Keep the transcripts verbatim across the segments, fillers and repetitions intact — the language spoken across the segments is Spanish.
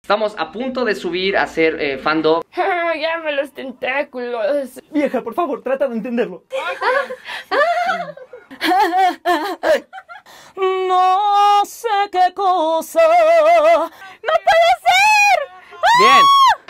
Estamos a punto de subir a hacer eh, fandom. Llame los tentáculos. Vieja, por favor, trata de entenderlo. No sé qué cosa. ¡No puede ser! Bien.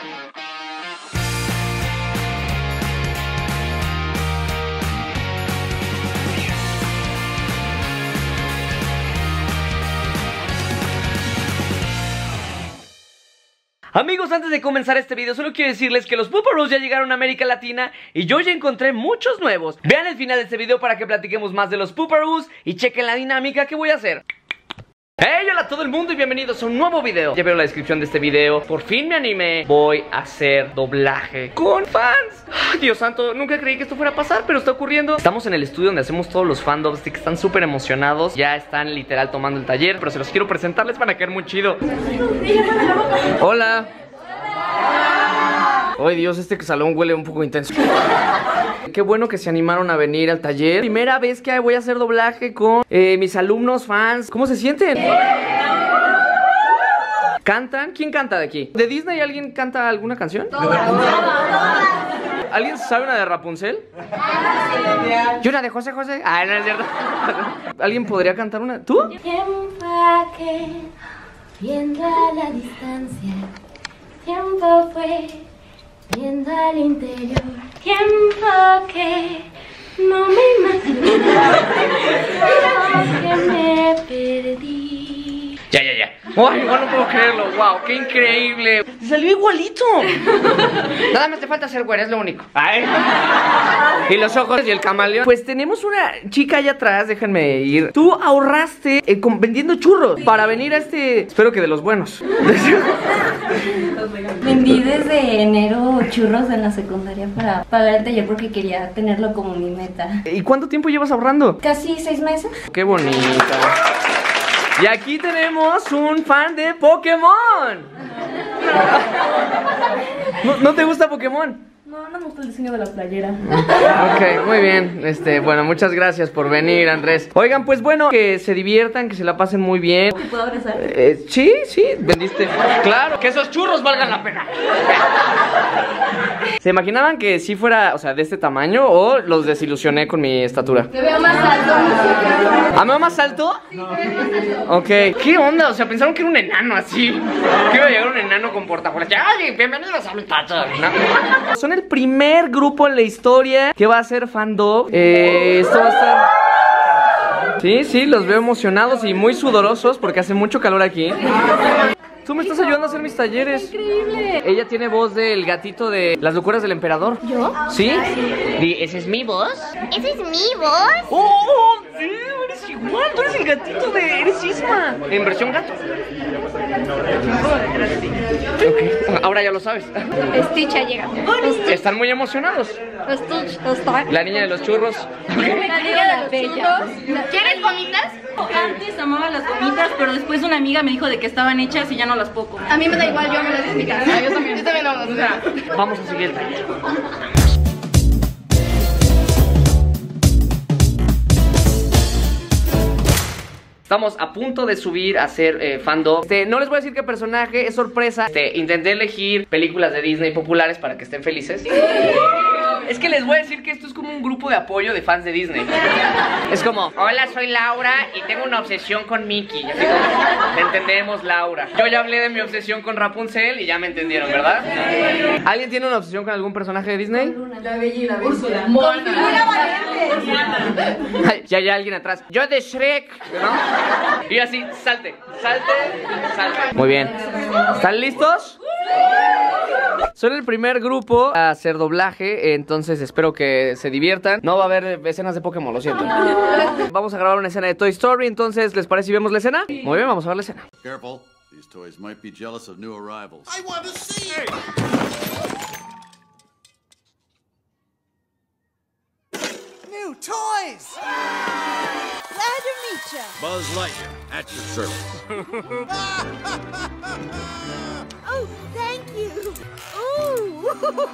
Amigos, antes de comenzar este video, solo quiero decirles que los Pooparoos ya llegaron a América Latina y yo ya encontré muchos nuevos. Vean el final de este video para que platiquemos más de los Pooparoos y chequen la dinámica que voy a hacer. Hey, hola a todo el mundo y bienvenidos a un nuevo video. Ya vieron la descripción de este video. Por fin me animé. Voy a hacer doblaje con fans. Ay, Dios santo, nunca creí que esto fuera a pasar, pero está ocurriendo. Estamos en el estudio donde hacemos todos los fandoms, que están súper emocionados. Ya están literal tomando el taller, pero se los quiero presentar, les van a caer muy chido. Hola. Ay, Dios, este salón huele un poco intenso. Qué bueno que se animaron a venir al taller. Primera vez que voy a hacer doblaje con eh, mis alumnos fans. ¿Cómo se sienten? ¿Cantan? ¿Quién canta de aquí? ¿De Disney alguien canta alguna canción? ¿Alguien sabe una de Rapunzel? ¿Y una de José José? Ah, no es cierto. ¿Alguien podría cantar una? ¿Tú? Tiempo aquel, viendo a la distancia. Tiempo fue, viendo al interior. Tiempo que no me imaginaba que me perdí. Ya, ya, ya. Ay, igual no puedo creerlo. Wow, qué increíble. Te salió igualito. Nada más te falta hacer güera, es lo único. Ay. Y los ojos y el camaleón. Pues tenemos una chica allá atrás, déjenme ir. Tú ahorraste eh, con, vendiendo churros para venir a este, espero que de los buenos. Vendí desde enero churros en la secundaria para pagar el taller porque quería tenerlo como mi meta. ¿Y cuánto tiempo llevas ahorrando? Casi seis meses. Qué bonita. Y aquí tenemos un fan de Pokémon. ¿No, ¿no te gusta Pokémon? No, no me gusta el diseño de la playera. Ok, muy bien. Este, bueno, muchas gracias por venir, Andrés. Oigan, pues bueno, que se diviertan, que se la pasen muy bien. ¿Puedo abrazar? Eh, sí, sí, vendiste. Claro, que esos churros valgan la pena. ¿Se imaginaban que sí fuera, o sea, de este tamaño o los desilusioné con mi estatura? Te veo más alto. ¿Ah, me veo más alto? No. Te veo más alto. Ok, ¿qué onda? O sea, pensaron que era un enano así. Que iba a llegar un enano con portafolio. ¡Ay, bienvenidos a mi taller! ¿No? Son el primer grupo en la historia que va a ser fandom. Eh, esto va a estar... Sí, sí, los veo emocionados y muy sudorosos porque hace mucho calor aquí. Tú me estás ayudando a hacer mis talleres. Increíble. Ella tiene voz del gatito de Las locuras del emperador. ¿Yo? ¿Sí? Di, ¿esa es mi voz? ¿Esa es mi voz? ¡Oh! Sí, eres igual, tú eres el gatito de... Eres Isma. En versión gato. Ok, ahora ya lo sabes. Stitch ha llegado. Están muy emocionados. Stitch está. La niña de los churros. La niña de los churros. ¿Quieres gomitas? Antes amaba las gomitas, pero después una amiga me dijo de que estaban hechas y ya no las puedo comer. A mí me da igual, yo me las gomitas. Ah, yo también. Yo también no, o sea. Vamos a seguir el taller. Estamos a punto de subir a hacer eh, fandom. Este, no les voy a decir qué personaje, es sorpresa. Este, intenté elegir películas de Disney populares para que estén felices. Es que les voy a decir que esto es como un grupo de apoyo de fans de Disney. Es como, hola, soy Laura y tengo una obsesión con Mickey. Y así como, te entendemos, Laura. Yo ya hablé de mi obsesión con Rapunzel y ya me entendieron, ¿verdad? ¿Alguien tiene una obsesión con algún personaje de Disney? La Bella y la Bestia. Ay, ya hay alguien atrás. Yo de Shrek, ¿no? Y así, salte, salte, salte. Muy bien. ¿Están listos? Son el primer grupo a hacer doblaje, entonces espero que se diviertan. No va a haber escenas de Pokémon, lo siento. Vamos a grabar una escena de Toy Story, entonces, ¿les parece si vemos la escena? Muy bien, vamos a ver la escena. Careful, these toys might be jealous of new arrivals. I want to see it! New toys! Glad to meet you! Buzz Lightyear, at your service. Oh, thank you! Ooh!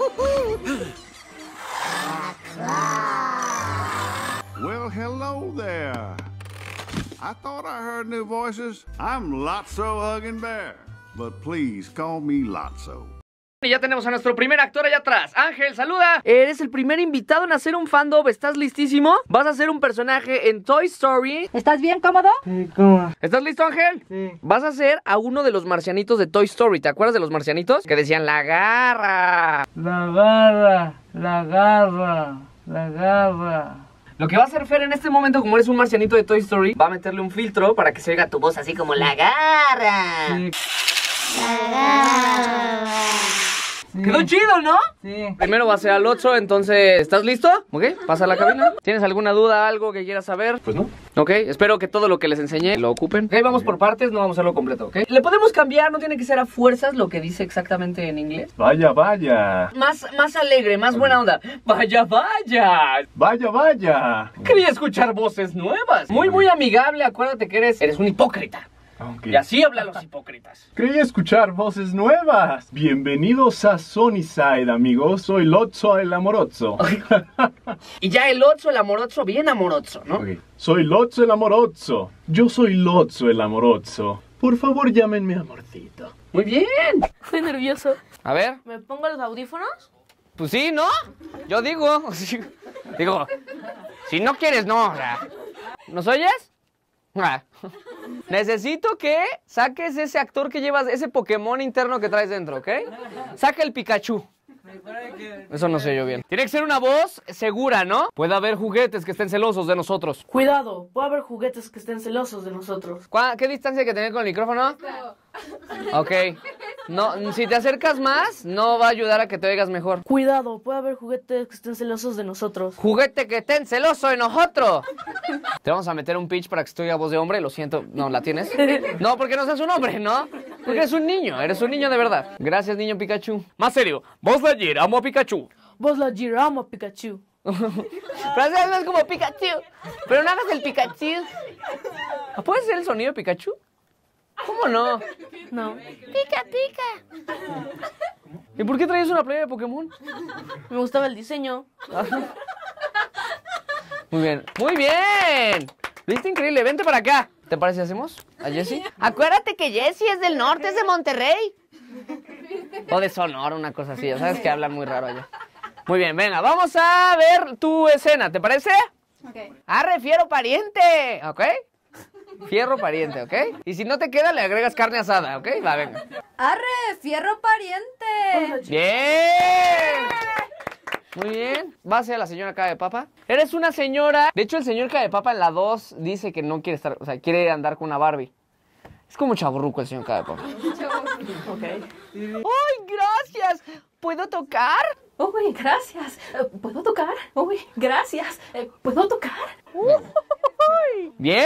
Well, hello there. I thought I heard new voices. I'm Lotso Huggin' Bear. but please call me Lotso. Y ya tenemos a nuestro primer actor allá atrás. Ángel, saluda. Eres el primer invitado en hacer un fandom. ¿Estás listísimo? Vas a ser un personaje en Toy Story. ¿Estás bien cómodo? Sí, ¿cómo? ¿Estás listo, Ángel? Sí. Vas a ser a uno de los marcianitos de Toy Story. ¿Te acuerdas de los marcianitos? Que decían la garra. La garra, la garra, la garra. Lo que va a hacer Fer en este momento, como eres un marcianito de Toy Story, va a meterle un filtro para que se oiga tu voz así como la garra. Sí. La garra. Sí. Quedó chido, ¿no? Sí. Primero va a ser al Lotso, entonces, ¿estás listo? Ok, pasa a la cabina. ¿Tienes alguna duda, algo que quieras saber? Pues no. Ok, espero que todo lo que les enseñé lo ocupen. Ok, vamos por partes, no vamos a hacerlo completo, ¿ok? ¿Le podemos cambiar? ¿No tiene que ser a fuerzas lo que dice exactamente en inglés? Vaya, vaya. Más, más alegre, más buena onda. Vaya, vaya. Vaya, vaya. Quería escuchar voces nuevas. Muy, muy amigable, acuérdate que eres, eres un hipócrita. Okay. Y así hablan los hipócritas. Quería escuchar voces nuevas. Bienvenidos a Sunnyside, amigos. Soy Lotso el Amoroso. Y ya el Lotso, el amoroso, bien amoroso, ¿no? Okay. Soy Lotso el Amoroso. Yo soy Lotso el Amoroso. Por favor, llámenme amorcito. Muy bien. Estoy nervioso. A ver. ¿Me pongo los audífonos? Pues sí, ¿no? Yo digo. Digo, si no quieres, no. O sea, ¿nos oyes? Ah. Necesito que saques ese actor que llevas, ese Pokémon interno que traes dentro, ¿ok? Saca el Pikachu. Eso no sé yo bien. Tiene que ser una voz segura, ¿no? Puede haber juguetes que estén celosos de nosotros. Cuidado, puede haber juguetes que estén celosos de nosotros. ¿Qué distancia hay que tener con el micrófono? Ok. No, si te acercas más, no va a ayudar a que te oigas mejor. Cuidado, puede haber juguetes que estén celosos de nosotros. Juguete que estén celoso de nosotros. Te vamos a meter un pitch para que se te oiga voz de hombre. Lo siento, ¿no la tienes? No, porque no seas un hombre, ¿no? Porque eres un niño, eres un niño de verdad. Gracias, niño Pikachu. Más serio, Buzz Lightyear, amo a Pikachu. Buzz Lightyear, amo a Pikachu. Pero así hablas como Pikachu. Pero no hagas el Pikachu. ¿Puedes hacer el sonido de Pikachu? ¿Cómo no? No. Pica, pica. ¿Y por qué traes una playa de Pokémon? Me gustaba el diseño. Muy bien. ¡Muy bien! ¿Viste? Increíble. Vente para acá. ¿Te parece si hacemos a Jessie? Acuérdate que Jessie es del norte, es de Monterrey. O de Sonora, una cosa así. Ya sabes que hablan muy raro allá. Muy bien, venga. Vamos a ver tu escena. ¿Te parece? Ok. Arre, fiero pariente. ¿Ok? Fierro pariente, ¿ok? Y si no te queda, le agregas carne asada, ¿ok? Va, venga. ¡Arre, fierro pariente! ¡Bien! Muy bien. Va a ser la señora cara de papa. Eres una señora. De hecho, el señor cara de papa en la dos dice que no quiere estar, o sea, quiere andar con una Barbie. Es como chaburruco el señor cara de papa. Ok. ¡Ay, gracias! ¿Puedo tocar? Uy, gracias. ¿Puedo tocar? Uy, gracias. ¿Puedo tocar? ¡Bien!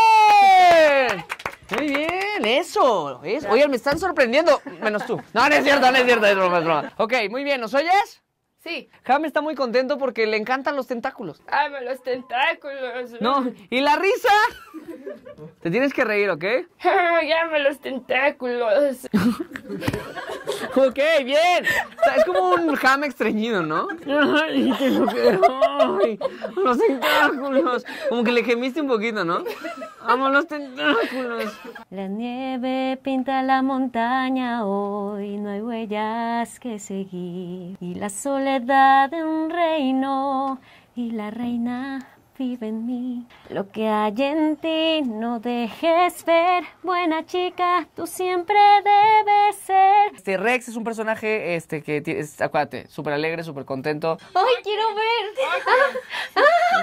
Muy bien, eso, eso. Oigan, me están sorprendiendo. Menos tú. No, no es cierto, no es cierto, es broma, es broma. Ok, muy bien, ¿nos oyes? Sí. Jaime está muy contento porque le encantan los tentáculos. ¡Amo los tentáculos! No, ¿y la risa? Te tienes que reír, ¿ok? ¡Amo los tentáculos! Ok, bien. O sea, es como un Jaime estreñido, ¿no? Ay, qué lo que... Ay, los tentáculos. Como que le gemiste un poquito, ¿no? Amo los tentáculos. La nieve pinta la montaña hoy, no hay huellas que seguir. Y la soledad de un reino, y la reina vive en mí. Lo que hay en ti no dejes ver, buena chica, tú siempre debes ser. Este Rex es un personaje este que es, acuérdate, súper alegre, súper contento. ¡Ay, quiero ver!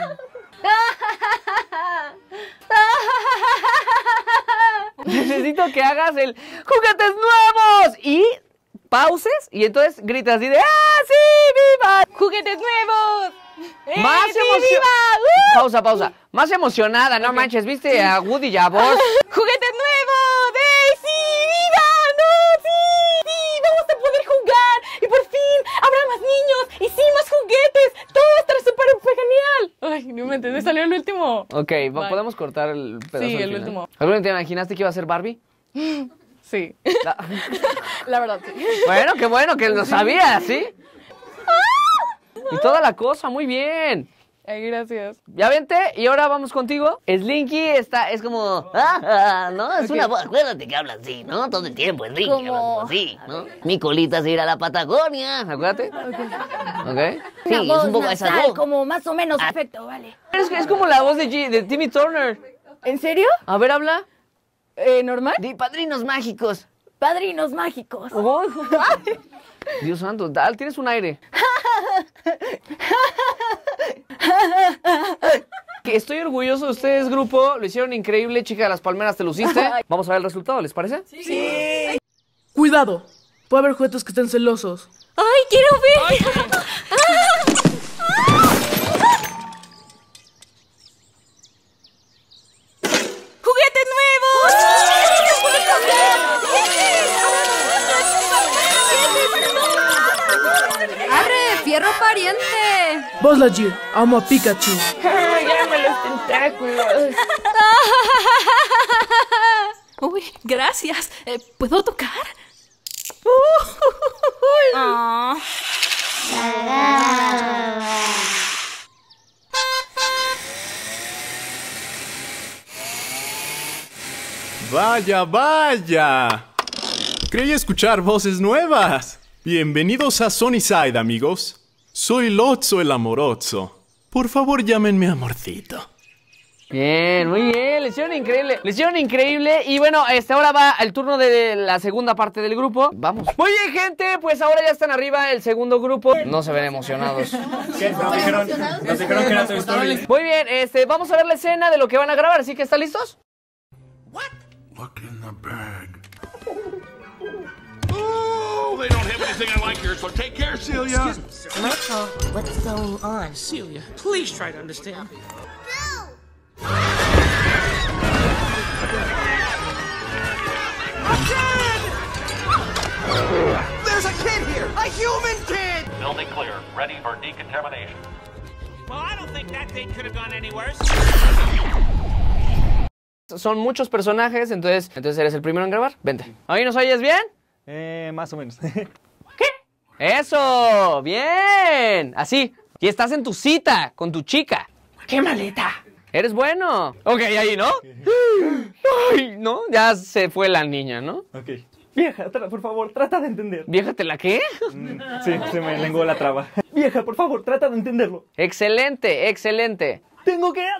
Necesito que hagas el ¡juguetes nuevos! Y pauses y entonces gritas así de ¡ah, sí, viva! ¡Juguetes nuevos! Más ¡Eh, sí, emocionada. viva! ¡Uh! Pausa, pausa. Más emocionada, no manches. ¿Viste a Woody y a Buzz? ¡Juguetes nuevos! ¡Eh, sí, viva! ¡No, sí, sí! ¡Vamos a poder jugar! ¡Y por fin habrá más niños! ¡Y sí, más juguetes! ¡Todo estará súper genial! Ay, no me entendí, salió el último. Ok, ¿podemos cortar el pedazo Sí, al el final? último. ¿Alguna vez te imaginaste que iba a ser Barbie? Sí. La, La verdad, sí. Bueno, qué bueno que lo sabías, ¿sí? Y toda la cosa, muy bien. Ay, gracias. Ya vente, y ahora vamos contigo. Slinky está, es como... Ah, ¿no? Es Ok. una voz, acuérdate que habla así, ¿no? Todo el tiempo, Slinky, Como- hablando así, ¿no? Mi colita se irá a la Patagonia, acuérdate. ¿Ok? Sí, Una es voz un poco esa nasal, voz. como más o menos Ah. perfecto, vale. Es, es como la voz de, G- de Timmy Turner. ¿En serio? A ver, habla. Eh, ¿normal? De Padrinos Mágicos. Padrinos mágicos. Oh. Dios santo, dale, tienes un aire. Que estoy orgulloso de ustedes, grupo. Lo hicieron increíble, chica de las palmeras, te luciste. Vamos a ver el resultado, ¿les parece? Sí. Cuidado, puede haber juguetes que estén celosos. ¡Ay, quiero ver! ¡Juguetes nuevos! ¡Arre! ¡Fierro pariente! Buzz Lightyear, amo a Pikachu. ¡Llámame los tentáculos! Uy, gracias. Eh, ¿Puedo tocar? Ah. Vaya, vaya. Creí escuchar voces nuevas. Bienvenidos a Sunnyside, amigos. Soy Lotso el Amoroso. Por favor, llámenme amorcito. Bien, muy bien, le hicieron increíble, le hicieron increíble. Y bueno, este ahora va el turno de la segunda parte del grupo. Vamos. Muy bien, gente, pues ahora ya están arriba el segundo grupo. No se ven emocionados. ¿Qué? Nos dijeron, nos dijeron que era Toy Story. Muy bien, este, vamos a ver la escena de lo que van a grabar, así que ¿están listos? Look in the bag. Oh, they don't have anything I like here, so take care, Celia. Michael, what's going on? Celia, please try to understand. There's a kid here! A human kid! Building clear. Ready for decontamination. Well, I don't think that thing could have gone any worse. Son muchos personajes, entonces, entonces eres el primero en grabar. Vente. ¿Ahí nos oyes bien? Eh, más o menos. ¡Eso! ¡Bien! Así. Y estás en tu cita con tu chica. ¡Qué maleta! Eres bueno. Ok, ahí, ¿no? Ay, ¿no? Ya se fue la niña, ¿no? Ok. Vieja, tra- por favor, trata de entender. ¿Vieja te la qué? Sí, se me lenguó la traba. Vieja, por favor, trata de entenderlo. Excelente, excelente. Tengo que...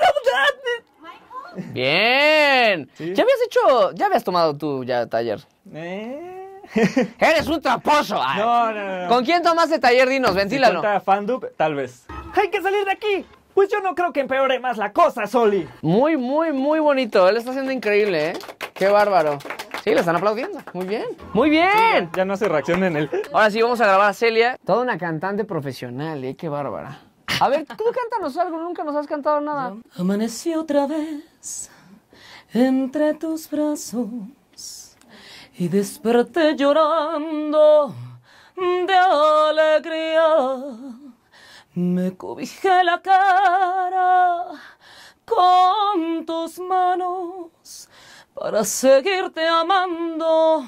Bien. ¿Sí? ¿Ya habías hecho, ya habías tomado tu ya taller? Eh... Eres un tramposo. Ay. No, no, no. ¿Con quién tomaste taller? Dinos, Si ventílalo. cuenta Fandub, tal vez. ¡Hay que salir de aquí! Pues yo no creo que empeore más la cosa, Soli. Muy, muy, muy bonito. Él está haciendo increíble, ¿eh? Qué bárbaro. Sí, le están aplaudiendo. Muy bien. Muy bien. Ya no hace reacción en él. Ahora sí, vamos a grabar a Celia. Toda una cantante profesional, ¿eh? Qué bárbara. A ver, tú cántanos algo. Nunca nos has cantado nada. Amanecí otra vez entre tus brazos y desperté llorando de alegría. Me cobijé la cara con tus manos para seguirte amando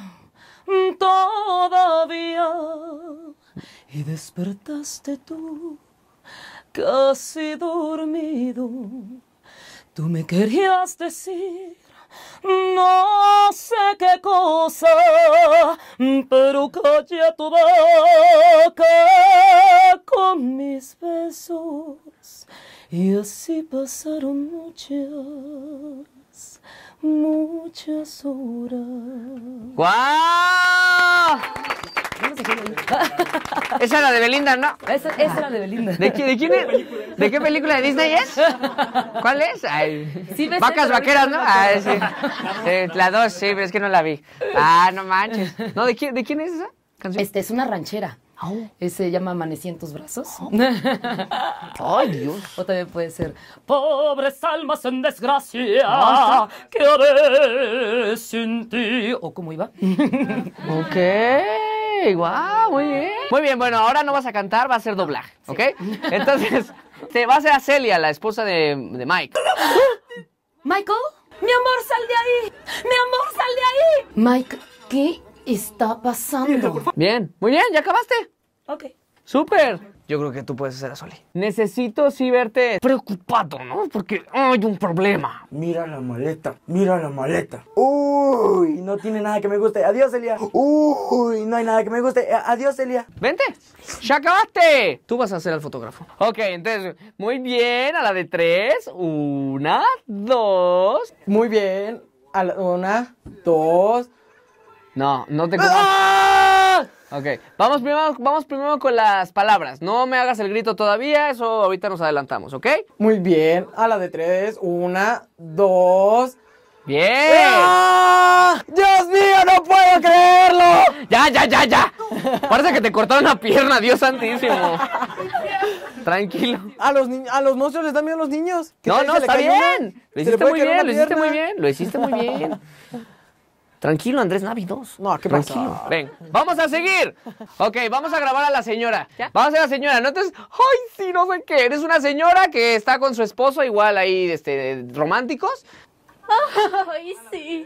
todavía. Y despertaste tú, casi dormido. Tú me querías decir no sé qué cosa, pero callé tu boca con mis besos. Y así pasaron muchas, muchas horas. ¡Guau! Esa era de Belinda, ¿no? Esa, esa era de Belinda. ¿De, qué, de quién es? ¿De qué película de Disney es? ¿Cuál es? Ay, Sí, me sé, Vacas pero vaqueras, ahorita ¿no? no me Ay, acuerdo. sí. Sí, la dos, sí, pero es que no la vi. Ah, no manches. No, ¿de quién, de quién es esa canción? Este es una ranchera. Ese se llama Amanecí en tus brazos. Ay, Dios. O también puede ser Pobres almas en desgracia, Ah, ¿qué haré sin ti? ¿O cómo iba? Ok, guau, muy bien. Muy bien, bueno, ahora no vas a cantar, va a ser doblaje, ¿ok? Entonces, te va a ser a Celia, la esposa de, de Mike. Michael, mi amor, sal de ahí. Mi amor, sal de ahí. Mike, ¿qué está pasando? Bien, muy bien, ¿ya acabaste? Ok. ¡Súper! Yo creo que tú puedes hacer a Soli. Necesito sí verte preocupado, ¿no? Porque hay un problema. Mira la maleta, mira la maleta. Uy, no tiene nada que me guste. Adiós, Celia. Uy, no hay nada que me guste. Adiós, Celia. Vente. ¡Ya acabaste! Tú vas a ser el fotógrafo. Ok, entonces, muy bien. A la de tres. Una, dos. Muy bien. A la una, dos. No, no te comas. ¡Ah! Ok, vamos primero, vamos primero con las palabras. No me hagas el grito todavía, eso ahorita nos adelantamos, ¿ok? Muy bien, a la de tres, una, dos. ¡Bien! ¡Ah! ¡Dios mío, no puedo creerlo! ¡Ya, ya, ya, ya! Parece que te cortaron la pierna, Dios santísimo. Tranquilo. A los, a los monstruos les dan miedo a los niños. No, no, está bien. Lo hiciste muy bien, lo hiciste muy bien, lo hiciste muy bien. Tranquilo, Andrés Navi dos. No, ¿qué Tranquilo. pasa? Ven, vamos a seguir. Ok, vamos a grabar a la señora. ¿Ya? Vamos a hacer a la señora. No entonces, ay, sí, no sé qué. Eres una señora que está con su esposo, igual ahí, este, románticos. Ay, sí.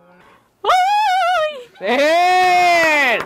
¡Ay! ¡Bien!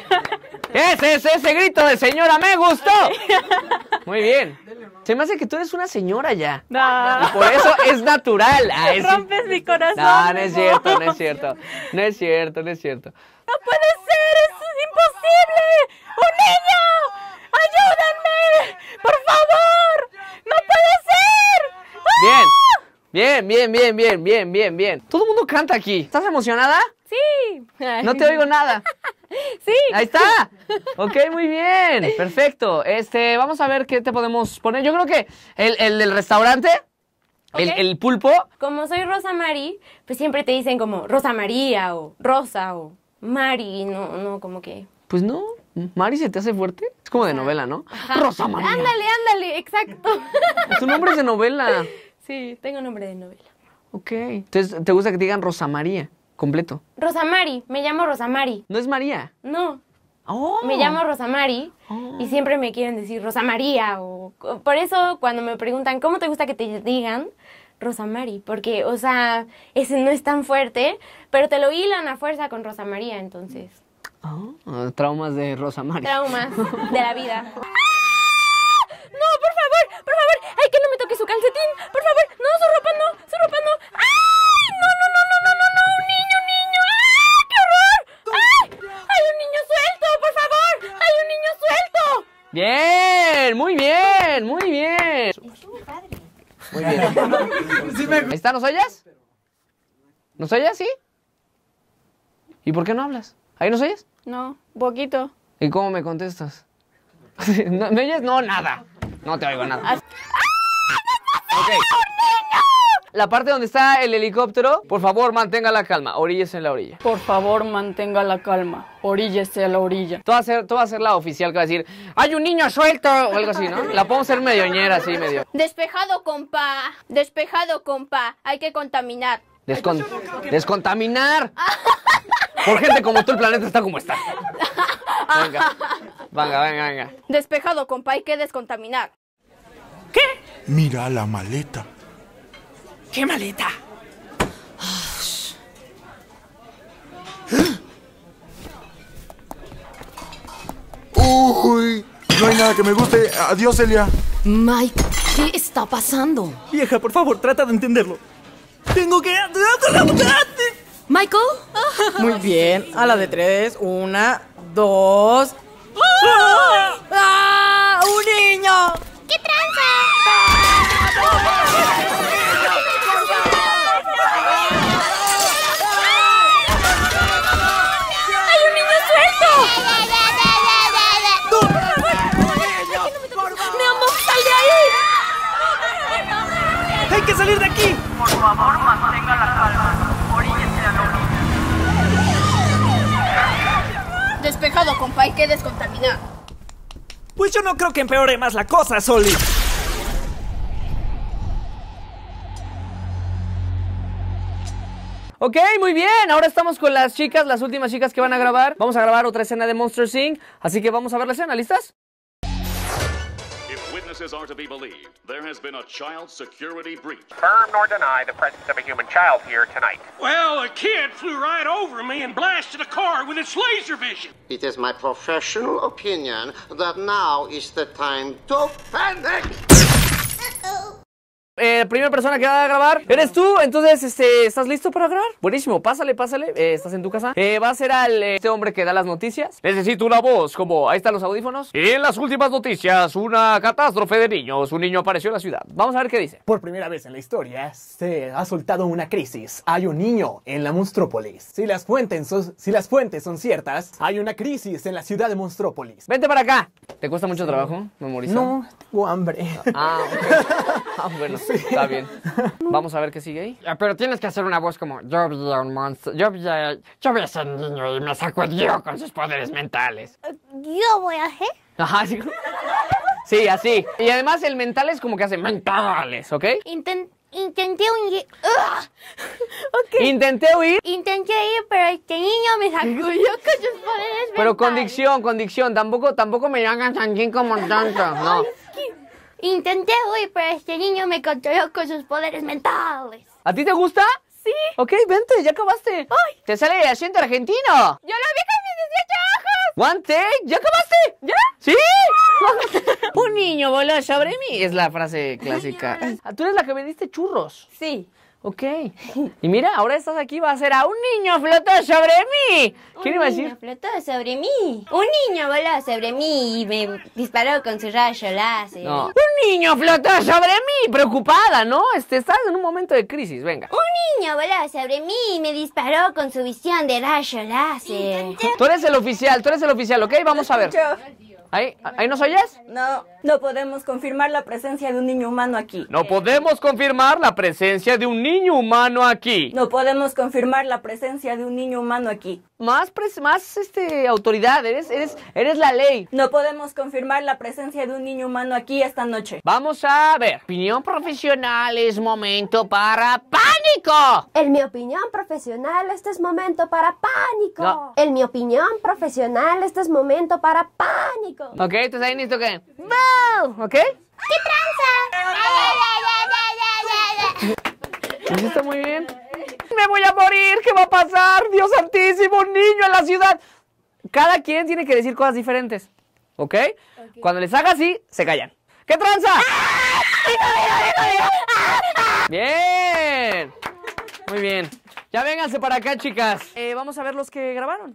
Ese es ese grito de señora, me gustó. Muy bien. Se me hace que tú eres una señora ya. No. Y por eso es natural. Ah, es... Rompes mi corazón. No, no es cierto, no es cierto. No es cierto, no es cierto. ¡No puede ser! ¡Eso es imposible! ¡Un niño! ¡Ayúdenme! ¡Por favor! ¡No puede ser! Bien. Bien, bien, bien, bien, bien, bien, bien. Todo el mundo canta aquí. ¿Estás emocionada? Sí. No te oigo nada. Sí. Ahí está. Ok, muy bien. Perfecto. Este, vamos a ver qué te podemos poner. Yo creo que el, el del restaurante, el, Okay. el pulpo. Como soy Rosa Mari, pues siempre te dicen como Rosa María o Rosa o Mari, no, no, como que... Pues no. Mari, ¿se te hace fuerte? Es como de novela, ¿no? Ajá. Rosa María. Ándale, ándale, exacto. Tu nombre es de novela. Sí, tengo nombre de novela. Ok. Entonces, ¿te gusta que te digan Rosa María? Completo. Rosa Mari, me llamo Rosa Mari. ¿No es María? No. Oh. Me llamo Rosa Mari Oh. y siempre me quieren decir Rosa María o... Por eso cuando me preguntan, ¿cómo te gusta que te digan? Rosa Mari, porque, o sea, ese no es tan fuerte, pero te lo hilan a fuerza con Rosa María, entonces... Oh, traumas de Rosa María. Traumas de la vida. ¡No, por favor! ¡Por favor! ¡Ay, que no me toque su calcetín! ¡Por favor! ¡No, su ropa no! ¡Su ropa no! ¡Ay! ¡No, no, no, no, no, no! no! ¡Un niño, niño! ¡Ay, qué horror! ¡Ay! ¡Hay un niño suelto! ¡Por favor! ¡Hay un niño suelto! Bien, muy bien, muy bien. Muy bien. Ahí está, ¿nos oyes? ¿Nos oyes, sí? ¿Y por qué no hablas? ¿Ahí nos oyes? No, poquito. ¿Y cómo me contestas? ¿No, ¿Me oyes? No, nada. No te oigo nada. Ok. La parte donde está el helicóptero, por favor, mantenga la calma. Oríllese en la orilla. Por favor, mantenga la calma. Oríllese a la orilla. Tú vas a ser, tú vas a ser la oficial que va a decir, ¡hay un niño suelto! O algo así, ¿no? La podemos hacer medioñera, así, medio. Despejado, compa. Despejado, compa. Hay que contaminar. Descon descontaminar. Por gente como tú, el planeta está como está. Venga, venga, venga, venga. Despejado, compa. Hay que descontaminar. Mira la maleta. ¿Qué maleta? Uy, no hay nada que me guste. Adiós, Celia. Mike, ¿qué está pasando? Vieja, por favor, trata de entenderlo. Tengo que... ¿Michael? Muy bien, a la de tres, una, dos. ¡Ah! ¡Un niño! ¿Qué tranza? ¡Hay un niño suelto! ¡Mi amor, sal de ahí! ¡Hay que salir de aquí! Por favor, mantenga la calma. Oríllese a la orilla. Despejado, compa. Hay que descontaminar. Pues yo no creo que empeore más la cosa, Soli. Ok, muy bien. Ahora estamos con las chicas, las últimas chicas que van a grabar. Vamos a grabar otra escena de Monsters incorporated. Así que vamos a ver la escena. ¿Listas? If witnesses are to be believed, there has been a child security breach. Confirm nor deny the presence of a human child here tonight. Well, a kid flew right over me and blasted a car with its laser vision. It is my professional opinion that now is the time to panic. Eh, primera persona que va a grabar eres tú, entonces, este, ¿estás listo para grabar? Buenísimo, pásale, pásale, eh, estás en tu casa. eh, Va a ser al, eh, este hombre que da las noticias. Necesito una voz, como, ahí están los audífonos. Y en las últimas noticias, una catástrofe de niños. Un niño apareció en la ciudad. Vamos a ver qué dice. Por primera vez en la historia, se ha soltado una crisis. Hay un niño en la Monstrópolis. Si las fuentes son, si las fuentes son ciertas, hay una crisis en la ciudad de Monstrópolis. Vente para acá. ¿Te cuesta mucho trabajo memorizar? No, tengo hambre. Ah, ok. Ah, bueno, sí. Está bien. Vamos a ver qué sigue ahí. Pero tienes que hacer una voz como: yo vi a un monstruo, yo vi a, yo vi a ese niño y me sacudió con sus poderes mentales. Yo voy a hacer. Ajá, sí. Sí, así. Y además el mental es como que hace mentales, ¿ok? Intent Intenté huir. Okay. Intenté huir. Intenté ir, pero este niño me sacudió con sus poderes Pero mentales. con dicción, con dicción. Tampoco, tampoco me hagan sanguín como tanto. No. Intenté huir, pero este niño me controló con sus poderes mentales. ¿A ti te gusta? Sí. Ok, vente, ya acabaste. Ay. Te sale el acento argentino. Yo lo vi con mis dieciocho ojos. One take, ¿ya acabaste? ¿Ya? ¿Sí? Un niño voló sobre mí. Es la frase clásica. Ah, ¿tú eres la que vendiste churros? Sí. Ok. Y mira, ahora estás aquí, va a ser a un niño flotó sobre mí. ¿Quién iba a decir? Un niño flotó sobre mí. Un niño voló sobre mí y me disparó con su rayo láser. No. Un niño flotó sobre mí. Preocupada, ¿no? Este, estás en un momento de crisis, venga. Un niño voló sobre mí y me disparó con su visión de rayo láser. Tú eres el oficial, tú eres el oficial, ¿ok? Vamos a ver. ¿Ahí, ¿Ahí nos oyes? No, no podemos confirmar la presencia de un niño humano aquí. No podemos confirmar la presencia de un niño humano aquí. No podemos confirmar la presencia de un niño humano aquí. Más, pres más este, autoridad, eres, eres, eres la ley. No podemos confirmar la presencia de un niño humano aquí esta noche. Vamos a ver. Opinión profesional, es momento para pánico. En mi opinión profesional, este es momento para pánico. No. En mi opinión profesional, este es momento para pánico. Ok, ¿estás ahí listo qué? ¡Wow! ¿Ok? ¿Qué tranza? Eso está muy bien. ¡Me voy a morir! ¿Qué va a pasar? ¡Dios santísimo! ¡Un niño en la ciudad! Cada quien tiene que decir cosas diferentes. ¿Ok? okay. Cuando les haga así, se callan. ¿Qué tranza? ¡Bien! Muy bien. Ya vénganse para acá, chicas. Eh, vamos a ver los que grabaron.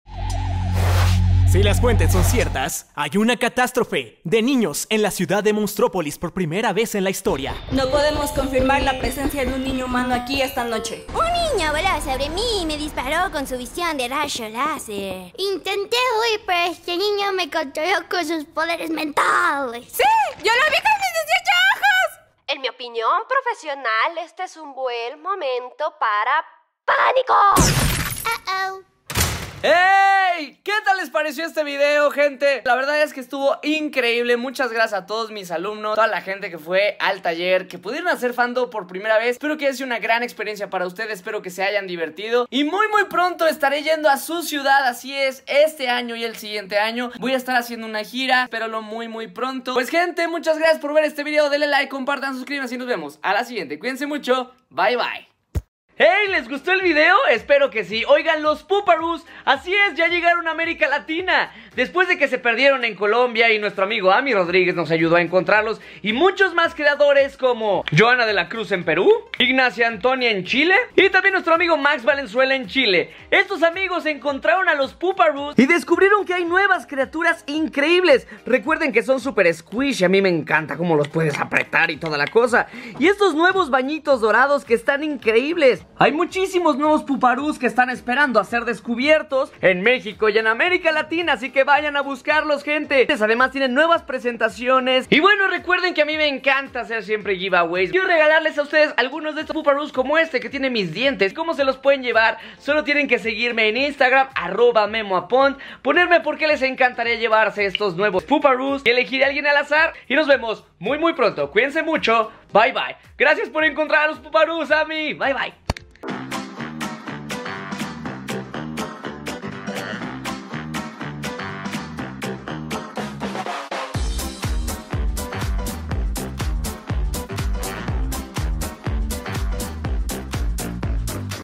Si las fuentes son ciertas, hay una catástrofe de niños en la ciudad de Monstrópolis por primera vez en la historia. No podemos confirmar la presencia de un niño humano aquí esta noche. Un niño voló sobre mí y me disparó con su visión de rayo láser. Intenté huir, pero este niño me controló con sus poderes mentales. ¡Sí! ¡Yo lo vi con mis dieciocho ojos! En mi opinión profesional, este es un buen momento para pánico. Uh-oh. ¡Hey! ¿Qué tal les pareció este video, gente? La verdad es que estuvo increíble. Muchas gracias a todos mis alumnos, toda la gente que fue al taller, que pudieron hacer fandom por primera vez. Espero que haya sido una gran experiencia para ustedes, espero que se hayan divertido. Y muy muy pronto estaré yendo a su ciudad, así es, este año y el siguiente año. Voy a estar haciendo una gira, espéralo muy muy pronto. Pues gente, muchas gracias por ver este video. Denle like, compartan, suscríbanse y nos vemos a la siguiente. Cuídense mucho, bye bye. ¡Hey! ¿Les gustó el video? Espero que sí. Oigan, los Pooparoos, así es, ya llegaron a América Latina. Después de que se perdieron en Colombia y nuestro amigo Ami Rodríguez nos ayudó a encontrarlos, y muchos más creadores como Joana de la Cruz en Perú, Ignacia Antonia en Chile y también nuestro amigo Max Valenzuela en Chile. Estos amigos encontraron a los Pooparoos y descubrieron que hay nuevas criaturas increíbles. Recuerden que son super squishy, a mí me encanta cómo los puedes apretar y toda la cosa. Y estos nuevos bañitos dorados que están increíbles. Hay muchísimos nuevos Pooparoos que están esperando a ser descubiertos en México y en América Latina, así que vayan a buscarlos, gente. Además tienen nuevas presentaciones. Y bueno, recuerden que a mí me encanta hacer siempre giveaways. Quiero regalarles a ustedes algunos de estos Pooparoos como este que tiene mis dientes. ¿Cómo se los pueden llevar? Solo tienen que seguirme en Instagram, arroba memoapont, ponerme por qué les encantaría llevarse estos nuevos Pooparoos y elegiré a alguien al azar. Y nos vemos muy muy pronto. Cuídense mucho. Bye bye. Gracias por encontrar a los Pooparoos, a mí. Bye bye.